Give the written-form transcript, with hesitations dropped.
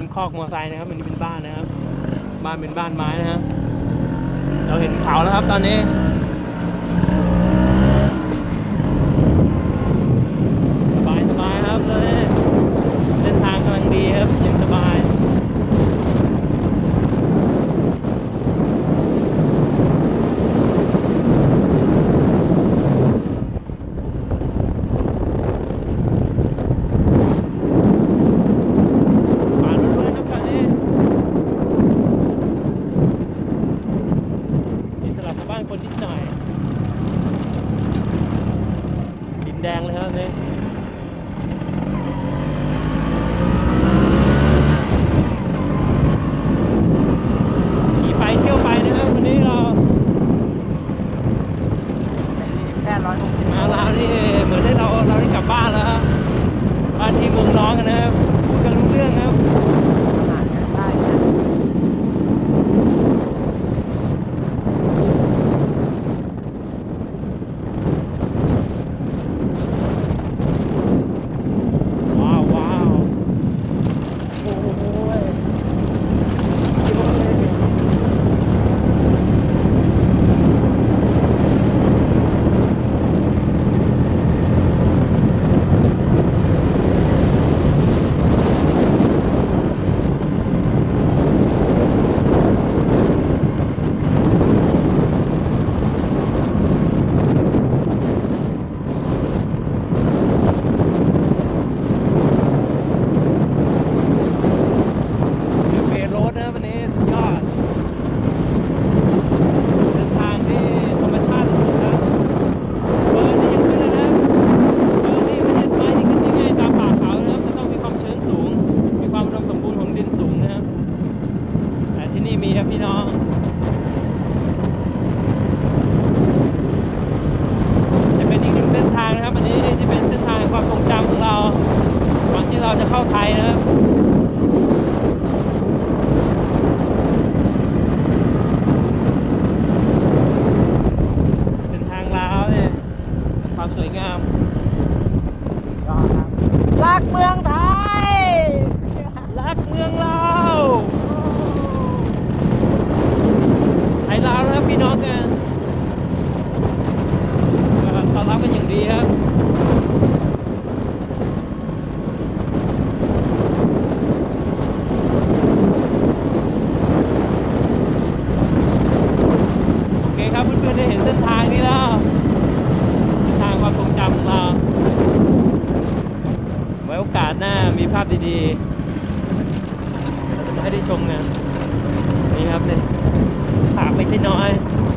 คอกมอเตอร์ไซค์นะครับมันนี่เป็นบ้านนะครับบ้านเป็นบ้านไม้นะฮะเราเห็นเขาแล้วครับตอนนี้สบายครับเลยเส้นทางกำลังดีครับเย็นสบายคนนิดหน่อยดินแดงเลยครับนี่ขี่ไปเที่ยวไปนะครับวันนี้เราแค่160 มาลาวนี่เหมือนได้เราได้กลับบ้านแล้วครับบ้านที่เมืองน้องกันนะครับพูดกันรู้เรื่องครับมีครับพี่น้องจะเป็นอีกหนึ่งเส้นทางนะครับอันนี้ที่เป็นเส้นทางความทรงจำของเราก่อนที่เราจะเข้าไทยนะครับเส้นทางลาวเนี่ยความสวยงามรักเมืองไทยรักเมืองลาวไทยลาวนะครับพี่น้องกันต้อนรับกันอย่างดีครับโอเคครับเพื่อนๆได้เห็นเส้นทางนี้แล้วเส้นทางความทรงจำของเราไว้โอกาสหน้ามีภาพดีๆเราจะให้ได้ชมกันนี่ครับเนี่ยถามไม่ใช่น้อย